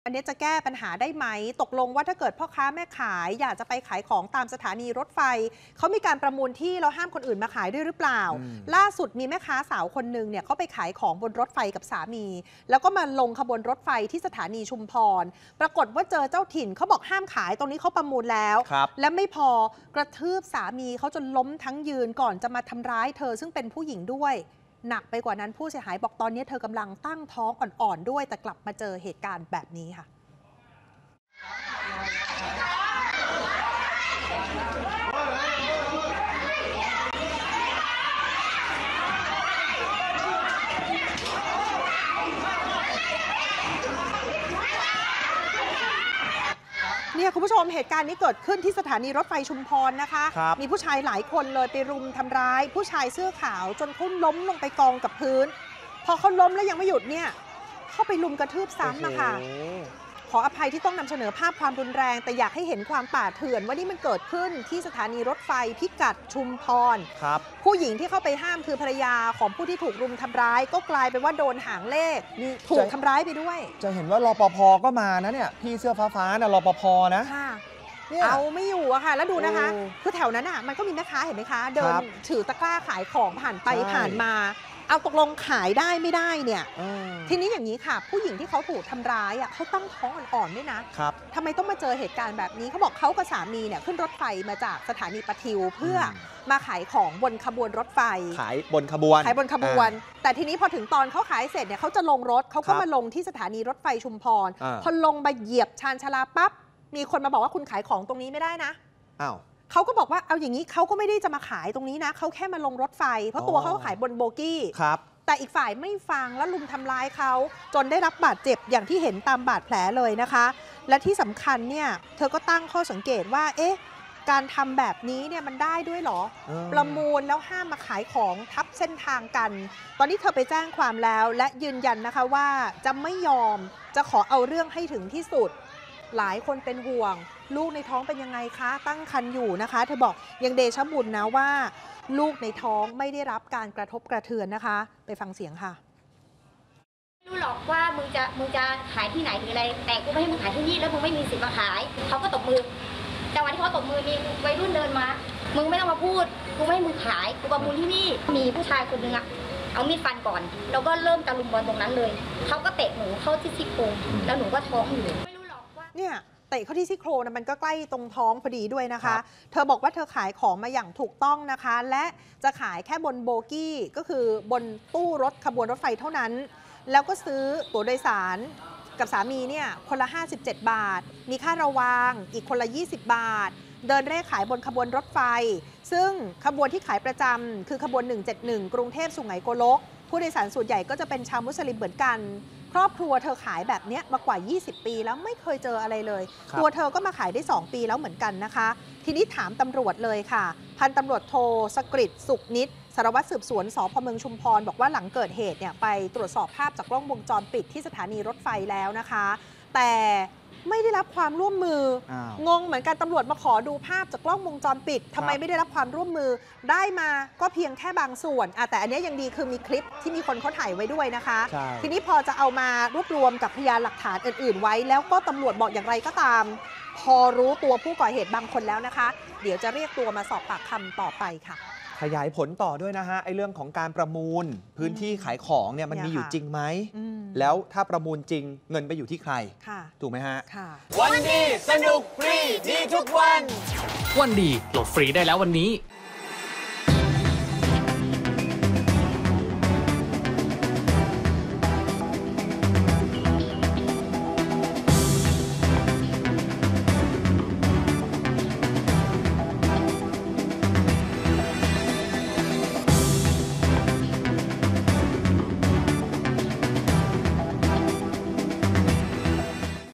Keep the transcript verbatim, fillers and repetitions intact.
อันนี้จะแก้ปัญหาได้ไหมตกลงว่าถ้าเกิดพ่อค้าแม่ขายอยากจะไปขายของตามสถานีรถไฟเขามีการประมูลที่แล้วห้ามคนอื่นมาขายด้วยหรือเปล่าล่าสุดมีแม่ค้าสาวคนหนึ่งเนี่ยเขาไปขายของบนรถไฟกับสามีแล้วก็มาลงขบวนรถไฟที่สถานีชุมพรปรากฏว่าเจอเจ้าถิ่นเขาบอกห้ามขายตรงนี้เขาประมูลแล้วและไม่พอกระทืบสามีเขาจนล้มทั้งยืนก่อนจะมาทำร้ายเธอซึ่งเป็นผู้หญิงด้วยหนักไปกว่านั้นผู้เสียหายบอกตอนนี้เธอกำลังตั้งท้องอ่อนๆด้วยแต่กลับมาเจอเหตุการณ์แบบนี้ค่ะเนี่ยคุณผู้ชมเหตุการณ์นี้เกิดขึ้นที่สถานีรถไฟชุมพรนะคะมีผู้ชายหลายคนเลยไปรุมทำร้ายผู้ชายเสื้อขาวจนเขาล้มลงไปกองกับพื้นพอเขาล้มแล้วยังไม่หยุดเนี่ยเข้าไปลุมกระทืบซ้ำอะค่ะขออภัยที่ต้องนำเสนอภาพความรุนแรงแต่อยากให้เห็นความป่าเถื่อนว่านี่มันเกิดขึ้นที่สถานีรถไฟพิกัดชุมพรครับผู้หญิงที่เข้าไปห้ามคือภรรยาของผู้ที่ถูกรุมทำร้ายก็กลายเป็นว่าโดนหางเลขถูกทำร้ายไปด้วยจะเห็นว่ารปภ.ก็มานะเนี่ยพี่เสื้อฟ้าๆนะรปภ.นะเอาไม่อยู่อะค่ะแล้วดูนะคะคือแถวนั้นอะมันก็มีแม่ค้าเห็นไหมคะเดินถือตะกร้าขายของผ่านไปผ่านมาเอาตกลงขายได้ไม่ได้เนี่ยทีนี้อย่างนี้ค่ะผู้หญิงที่เขาถูกทำร้ายอ่ะเขาตั้งท้องอ่อนๆด้วยนะครับทำไมต้องมาเจอเหตุการณ์แบบนี้เขาบอกเขากับสามีเนี่ยขึ้นรถไฟมาจากสถานีปทิวเพื่อมาขายของบนขบวนรถไฟขายบนขบวนขายบนขบวนแต่ทีนี้พอถึงตอนเขาขายเสร็จเนี่ยเขาจะลงรถเขาก็มาลงที่สถานีรถไฟชุมพรพอลงมาเหยียบชานชาลาปั๊บมีคนมาบอกว่าคุณขายของตรงนี้ไม่ได้นะอ้าวเขาก็บอกว่าเอาอย่างนี้เขาก็ไม่ได้จะมาขายตรงนี้นะเขาแค่มาลงรถไฟเพราะตัวเขาขายบนโบกี้ครับแต่อีกฝ่ายไม่ฟังแล้วลุมทำร้ายเขาจนได้รับบาดเจ็บอย่างที่เห็นตามบาดแผลเลยนะคะและที่สำคัญเนี่ยเธอก็ตั้งข้อสังเกตว่าเอ๊ะการทำแบบนี้เนี่ยมันได้ด้วยหรอประมูลแล้วห้ามมาขายของทับเส้นทางกันตอนนี้เธอไปแจ้งความแล้วและยืนยันนะคะว่าจะไม่ยอมจะขอเอาเรื่องให้ถึงที่สุดหลายคนเป็นห่วงลูกในท้องเป็นยังไงคะตั้งครรภ์อยู่นะคะเธอบอกยังเดชะบุญนะว่าลูกในท้องไม่ได้รับการกระทบกระเทือนนะคะไปฟังเสียงค่ะไม่รู้หรอกว่ามึงจะมึงจะขายที่ไหนหรืออะไรแต่กูไม่ให้มึงขายที่นี่แล้วมึงไม่มีสิทธิ์มาขายเขาก็ตบมือแต่วันที่เขาตบมือมีวัยรุ่นเดินมามึงไม่ต้องมาพูดกูไม่ให้มึงขายกูประมูลที่นี่มีผู้ชายคนนึงอะเอามีดฟันก่อนแล้วก็เริ่มตะลุมบอลตรงนั้นเลยเขาก็เตะหนูเข้าที่ซี่โครงแล้วหนูก็ท้องอยู่ไม่รู้หรอกว่าเนี่ยเตะเข้าที่ซี่โครงนะมันก็ใกล้ตรงท้องพอดีด้วยนะคะเธอบอกว่าเธอขายของมาอย่างถูกต้องนะคะและจะขายแค่บนโบกี้ก็คือบนตู้รถขบวนรถไฟเท่านั้นแล้วก็ซื้อตั๋วโดยสารกับสามีเนี่ยคนละห้าสิบเจ็ดบาทมีค่าระวางอีกคนละยี่สิบบาทเดินเร่ขายบนขบวนรถไฟซึ่งขบวนที่ขายประจำคือขบวนหนึ่งเจ็ดหนึ่งกรุงเทพสุไหงโกลกผู้โดยสารส่วนใหญ่ก็จะเป็นชาวมุสลิมเหมือนกันครอบครัวเธอขายแบบนี้มากว่ายี่สิบปีแล้วไม่เคยเจออะไรเลยตัวเธอก็มาขายได้สองปีแล้วเหมือนกันนะคะทีนี้ถามตำรวจเลยค่ะพันตำรวจโทสกฤตสุขนิตสารวัตรสืบสวนสพเมืองชุมพรบอกว่าหลังเกิดเหตุเนี่ยไปตรวจสอบภาพจากกล้องวงจรปิดที่สถานีรถไฟแล้วนะคะแต่ไม่ได้รับความร่วมมืองงเหมือนกันตำรวจมาขอดูภาพจากกล้องวงจรปิดทำไมไม่ได้รับความร่วมมือได้มาก็เพียงแค่บางส่วนแต่อันนี้ยังดีคือมีคลิปที่มีคนเขาถ่ายไว้ด้วยนะคะทีนี้พอจะเอามารวบรวมกับพยานหลักฐานอื่นๆไว้แล้วก็ตำรวจบอกอย่างไรก็ตามพอรู้ตัวผู้ก่อเหตุบางคนแล้วนะคะเดี๋ยวจะเรียกตัวมาสอบปากคำต่อไปค่ะขยายผลต่อด้วยนะฮะไอ้เรื่องของการประมูลพื้นที่ขายของเนี่ยมันมีอยู่จริงไหมแล้วถ้าประมูลจริงเงินไปอยู่ที่ใครถูกไหมฮะวันดีสนุกฟรีดีทุกวันวันดีโหลดฟรีได้แล้ววันนี้